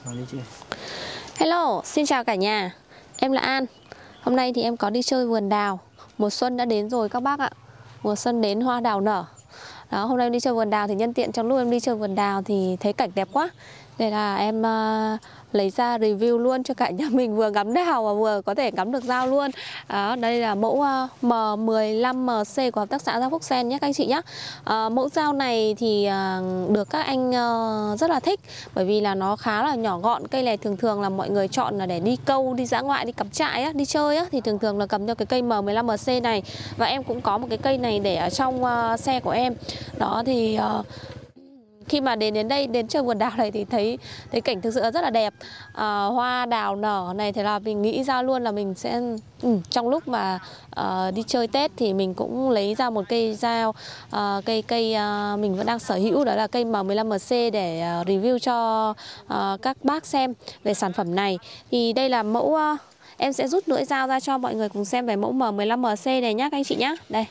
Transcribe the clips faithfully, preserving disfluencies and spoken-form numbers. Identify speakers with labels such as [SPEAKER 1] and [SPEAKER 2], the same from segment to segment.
[SPEAKER 1] Hello, xin chào cả nhà. Em là An. Hôm nay thì em có đi chơi vườn đào. Mùa xuân đã đến rồi các bác ạ. Mùa xuân đến hoa đào nở. Đó, hôm nay em đi chơi vườn đào thì nhân tiện trong lúc em đi chơi vườn đào thì thấy cảnh đẹp quá. Đây là em uh, lấy ra review luôn cho cả nhà mình, vừa ngắm đào và vừa có thể ngắm được dao luôn. Đó, đây là mẫu uh, M mười lăm M C của hợp tác xã Dao Phúc Sen nhé các anh chị nhé. uh, Mẫu dao này thì uh, được các anh uh, rất là thích, bởi vì là nó khá là nhỏ gọn. Cây này thường thường là mọi người chọn là để đi câu, đi dã ngoại, đi cắm trại á, đi chơi á, thì thường thường là cầm cho cái cây M mười lăm M C này. Và em cũng có một cái cây này để ở trong uh, xe của em. Đó thì uh, khi mà đến đến đây, đến chơi vườn đào này thì thấy thấy cảnh thực sự rất là đẹp. à, Hoa đào nở này thì là mình nghĩ ra luôn là mình sẽ ừ, trong lúc mà uh, đi chơi Tết thì mình cũng lấy ra một cây dao, uh, cây cây uh, mình vẫn đang sở hữu, đó là cây M mười lăm M C để uh, review cho uh, các bác xem về sản phẩm này. Thì đây là mẫu, uh, em sẽ rút lưỡi dao ra cho mọi người cùng xem về mẫu M mười lăm M C này nhá các anh chị nhá. Đây.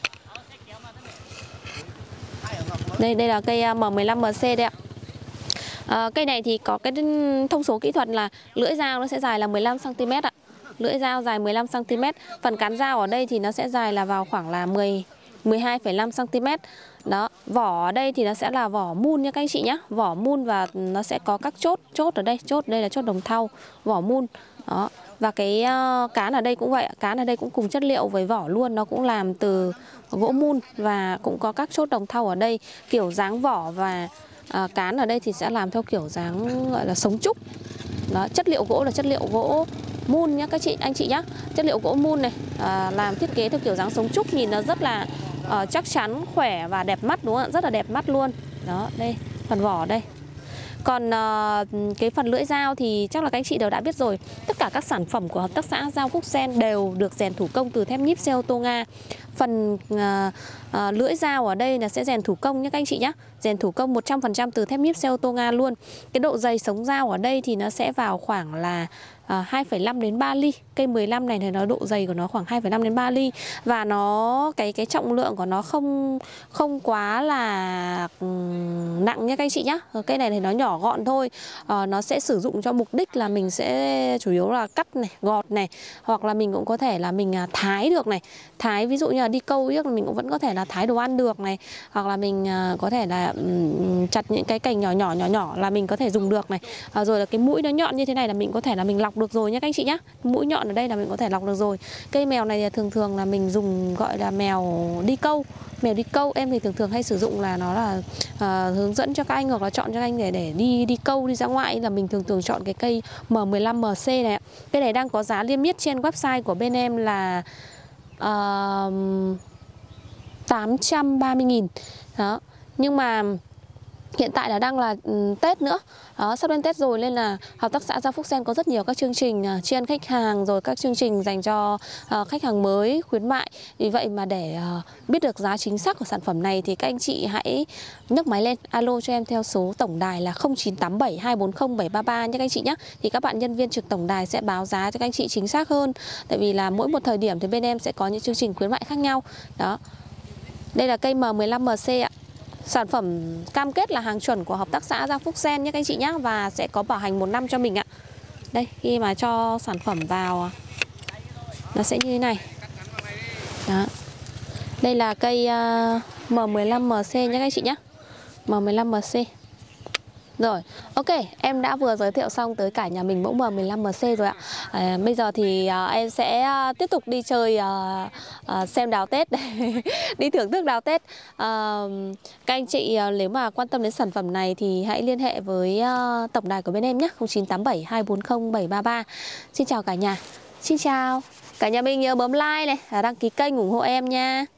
[SPEAKER 1] Đây, đây là cây M mười lăm M C đây ạ. à, Cây này thì có cái thông số kỹ thuật là lưỡi dao nó sẽ dài là mười lăm xăng ti mét ạ. Lưỡi dao dài mười lăm xăng ti mét. Phần cán dao ở đây thì nó sẽ dài là vào khoảng là mười, mười hai phẩy năm xăng ti mét. Đó, vỏ ở đây thì nó sẽ là vỏ mun nha các anh chị nhé. Vỏ mun và nó sẽ có các chốt. Chốt ở đây, chốt đây là chốt đồng thau, vỏ mun. Đó. Và cái uh, cán ở đây cũng vậy, cán ở đây cũng cùng chất liệu với vỏ luôn, nó cũng làm từ gỗ mun và cũng có các chốt đồng thau ở đây. Kiểu dáng vỏ và uh, cán ở đây thì sẽ làm theo kiểu dáng gọi là sống trúc. Đó, chất liệu gỗ là chất liệu gỗ mun nhá các chị anh chị nhá. Chất liệu gỗ mun này, uh, làm thiết kế theo kiểu dáng sống trúc, nhìn nó rất là uh, chắc chắn, khỏe và đẹp mắt đúng không ạ? Rất là đẹp mắt luôn. Đó, đây, phần vỏ đây. Còn uh, cái phần lưỡi dao thì chắc là các anh chị đều đã biết rồi. Tất cả các sản phẩm của hợp tác xã Dao Phúc Sen đều được rèn thủ công từ thép nhíp xe ô tô Nga. Phần uh, uh, lưỡi dao ở đây là sẽ rèn thủ công nhé các anh chị nhé. Rèn thủ công một trăm phần trăm từ thép nhíp xe ô tô Nga luôn. Cái độ dày sống dao ở đây thì nó sẽ vào khoảng là uh, hai phẩy năm đến ba ly. Cây mười lăm này thì nó độ dày của nó khoảng hai phẩy năm đến ba ly. Và nó cái cái trọng lượng của nó không không quá là um, nặng nhé các anh chị nhé. Cây này thì nó nhỏ gọn thôi. uh, Nó sẽ sử dụng cho mục đích là mình sẽ chủ yếu là cắt này, gọt này, hoặc là mình cũng có thể là mình thái được này. Thái ví dụ như là đi câu yếc mình cũng vẫn có thể là thái đồ ăn được này, hoặc là mình uh, có thể là um, chặt những cái cành nhỏ nhỏ nhỏ nhỏ là mình có thể dùng được này. uh, Rồi là cái mũi nó nhọn như thế này là mình có thể là mình lọc được rồi nhé các anh chị nhé. Mũi nhọn ở đây là mình có thể lọc được rồi. Cây mèo này thì thường thường là mình dùng gọi là mèo đi câu. Mèo đi câu em thì thường thường hay sử dụng là nó là uh, hướng dẫn cho các anh hoặc là chọn cho các anh để để đi đi câu, đi ra ngoại, là mình thường thường chọn cái cây M mười lăm M C này. Cây này đang có giá niêm yết trên website của bên em là uh, tám trăm ba mươi nghìn. Đó. Nhưng mà hiện tại là đang là um, Tết nữa. Đó, sắp đến Tết rồi nên là hợp tác xã Dao Phúc Sen có rất nhiều các chương trình uh, tri ân khách hàng, rồi các chương trình dành cho uh, khách hàng mới, khuyến mại. Vì vậy mà để uh, biết được giá chính xác của sản phẩm này thì các anh chị hãy nhấc máy lên alo cho em theo số tổng đài là không chín tám bảy hai bốn không bảy ba ba nhé các anh chị nhé. Thì các bạn nhân viên trực tổng đài sẽ báo giá cho các anh chị chính xác hơn. Tại vì là mỗi một thời điểm thì bên em sẽ có những chương trình khuyến mại khác nhau. Đó. Đây là cây M mười lăm M C ạ. Sản phẩm cam kết là hàng chuẩn của hợp tác xã Dao Phúc Sen nhé các anh chị nhé. Và sẽ có bảo hành một năm cho mình ạ. Đây, khi mà cho sản phẩm vào nó sẽ như thế này. Đó. Đây là cây uh, M mười lăm M C nhé các anh chị nhé. M mười lăm M C. Rồi, ok, em đã vừa giới thiệu xong tới cả nhà mình mẫu M mười lăm M C rồi ạ. à, Bây giờ thì uh, em sẽ uh, tiếp tục đi chơi uh, uh, xem đào Tết, đi thưởng thức đào Tết. uh, Các anh chị uh, nếu mà quan tâm đến sản phẩm này thì hãy liên hệ với uh, tổng đài của bên em nhé, không chín tám bảy hai bốn không bảy ba ba. Xin chào cả nhà. Xin chào. Cả nhà mình nhớ bấm like này, đăng ký kênh ủng hộ em nha.